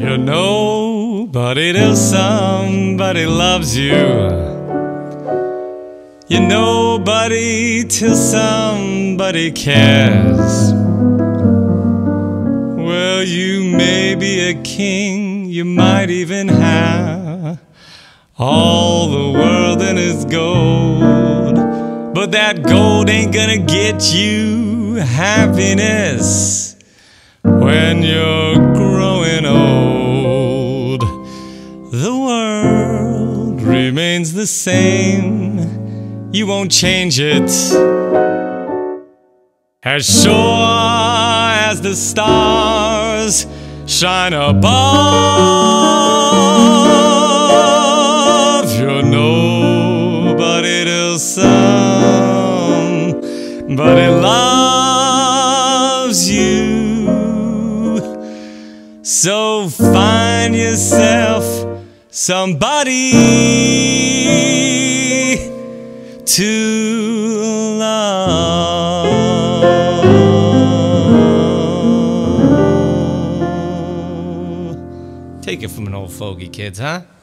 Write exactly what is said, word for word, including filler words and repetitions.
You're nobody till somebody loves you. You're nobody till somebody cares. Well, you may be a king, you might even have all the world in its gold, but that gold ain't gonna get you happiness when you're growing old. The world remains the same, you won't change it. As sure as the stars shine above, you're nobody till somebody loves you. So find yourself somebody to love. Take it from an old fogey, kids, huh?